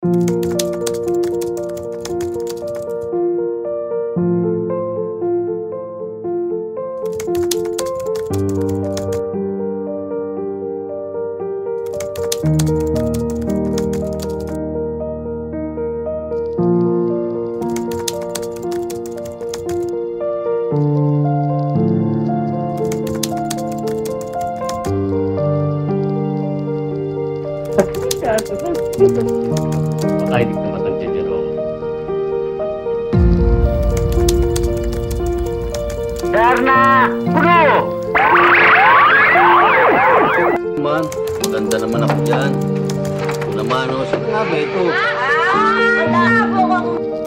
Baka hindi ka matangkin yan, oh. Darna! Puno! Man, maganda naman ako dyan. Ito naman, oh. Sabi nga ba ito? Wala po kang